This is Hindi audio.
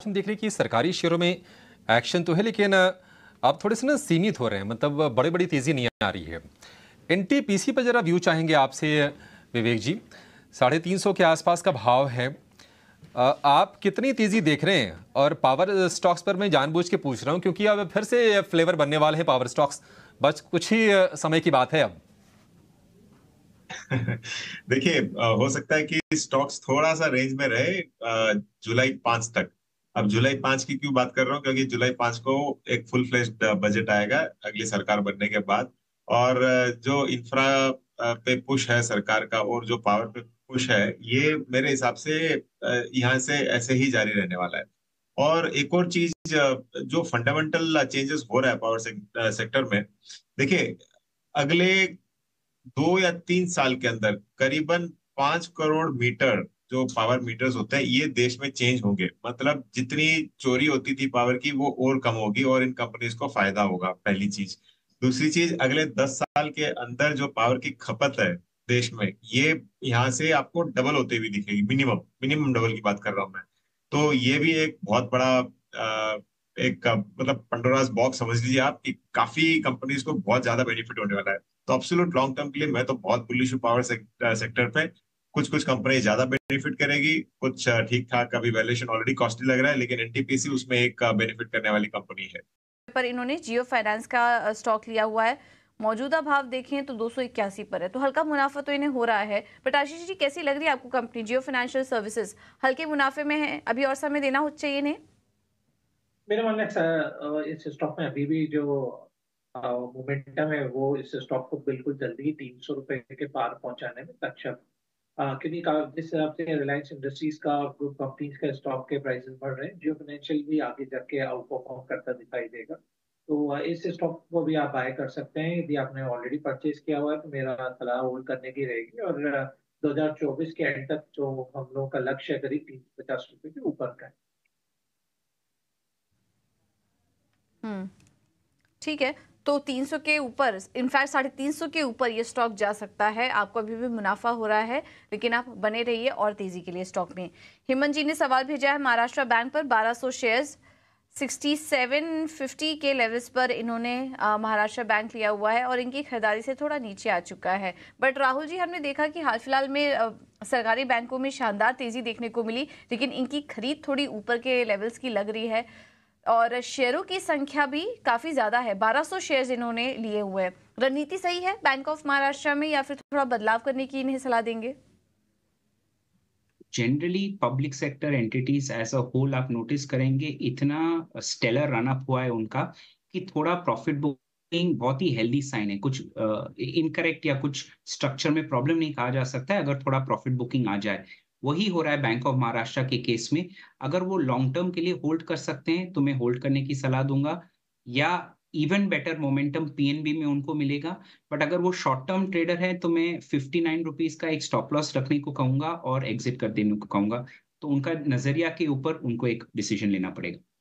हम देख रहे हैं कि सरकारी शेयरों में एक्शन तो है, लेकिन आप थोड़े से ना सीमित हो रहे हैं, मतलब बड़ी बड़ी तेजी नहीं आ रही है। एनटीपीसी पर जरा व्यू चाहेंगे आपसे विवेक जी। 350 के आसपास का भाव है। आप कितनी तेजी देख रहे हैं? और पावर स्टॉक्स पर मैं जानबूझ के पूछ रहा हूं क्योंकि अब फिर से फ्लेवर बनने वाले हैं पावर स्टॉक्स। बस कुछ ही समय की बात है अब। देखिए, हो सकता है कि स्टॉक्स थोड़ा सा रेंज में रहे जुलाई 5 तक। अब जुलाई 5 की क्यों बात कर रहा हूँ, क्योंकि जुलाई 5 को एक फुल फ्लेज्ड बजट आएगा अगली सरकार बनने के बाद। और जो इंफ्रा पे पुश है सरकार का और जो पावर पे पुश है, ये मेरे हिसाब से यहाँ से ऐसे ही जारी रहने वाला है। और एक और चीज, जो फंडामेंटल चेंजेस हो रहा है पावर सेक्टर में, देखिए, अगले 2 या 3 साल के अंदर करीबन 5 करोड़ मीटर जो पावर मीटर्स होते हैं ये देश में चेंज होंगे। मतलब जितनी चोरी होती थी पावर की वो और कम होगी और इन कंपनीज को फायदा होगा, पहली चीज। दूसरी चीज, अगले 10 साल के अंदर जो पावर की खपत है देश में, ये यहाँ से आपको डबल होते हुए दिखेगी। मिनिमम मिनिमम डबल की बात कर रहा हूँ मैं। तो ये भी एक बहुत बड़ा मतलब पंडोरास बॉक्स समझ लीजिए आप, कि काफी कंपनीज को बहुत ज्यादा बेनिफिट होने वाला है। तो एब्सोल्यूट लॉन्ग टर्म के लिए मैं तो बहुत बुलिश हूँ पावर सेक्टर पे। कुछ कुछ कंपनी ज्यादा बेनिफिट करेगी, कुछ ठीक ठाक। अभी वैल्यूएशन ऑलरेडी कॉस्टली लग रहा है, लेकिन एनटीपीसी उसमें एक बेनिफिट करने वाली कंपनी है। पर इन्होंने जियो फाइनेंस का स्टॉक लिया हुआ है। मौजूदा भाव देखें तो 281 पर है, तो हल्का मुनाफा तो इन्हें हो रहा है। बट आशीष जी, कैसी लग रही है आपको कंपनी जियो फाइनेंशियल सर्विसेज? हल्के मुनाफे में है, अभी और समय देना चाहिए इन्हें? मेरा मानना है इस स्टॉक में अभी भी जो मोमेंटम है वो इस स्टॉक को बिल्कुल जल्दी 300 रुपए के पार पहुंचाने में सक्षम। क्योंकि जिस हिसाब से रिलायंस इंडस्ट्रीज का ग्रुप कंपनीज का स्टॉक के प्राइसेस बढ़ रहे हैं, जियो फाइनेंशियल भी आगे जाके आउट परफॉर्म करता दिखाई देगा। तो इस स्टॉक को भी आप बाय कर सकते हैं। यदि आपने ऑलरेडी परचेज किया हुआ है तो मेरा सलाह होल्ड करने की रहेगी। और 2024 के एंड तक जो हम लोगों का लक्ष्य है करीब 350 रुपए के ऊपर का है। ठीक है, तो 300 के ऊपर, इनफैक्ट 350 के ऊपर ये स्टॉक जा सकता है। आपको अभी भी मुनाफा हो रहा है, लेकिन आप बने रहिए और तेजी के लिए स्टॉक में। हेमंत जी ने सवाल भेजा है महाराष्ट्र बैंक पर। 1200 शेयर्स 6750 के लेवल्स पर इन्होंने महाराष्ट्र बैंक लिया हुआ है और इनकी खरीदारी से थोड़ा नीचे आ चुका है। बट राहुल जी, हमने देखा कि हाल फिलहाल में सरकारी बैंकों में शानदार तेजी देखने को मिली, लेकिन इनकी खरीद थोड़ी ऊपर के लेवल्स की लग रही है और शेयरों की संख्या भी काफी ज्यादा है। 1200 शेयर्स इन्होंने लिए हुए हैं। रणनीति सही है बैंक ऑफ महाराष्ट्र में, या फिर थोड़ा बदलाव करने की इन्हें सलाह देंगे? Generally public sector entities as a whole आप नोटिस करेंगे इतना स्टेलर रन अप हुआ है उनका कि थोड़ा प्रॉफिट बुकिंग बहुत ही हेल्दी साइन है। कुछ इनकरेक्ट या कुछ स्ट्रक्चर में प्रॉब्लम नहीं कहा जा सकता है अगर थोड़ा प्रॉफिट बुकिंग आ जाए। वही हो रहा है बैंक ऑफ महाराष्ट्र के केस में। अगर वो लॉन्ग टर्म के लिए होल्ड कर सकते हैं तो मैं होल्ड करने की सलाह दूंगा, या इवन बेटर मोमेंटम पीएनबी में उनको मिलेगा। बट अगर वो शॉर्ट टर्म ट्रेडर है तो मैं 59 रुपीज का एक स्टॉप लॉस रखने को कहूंगा और एग्जिट कर देने को कहूंगा। तो उनका नजरिया के ऊपर उनको एक डिसीजन लेना पड़ेगा।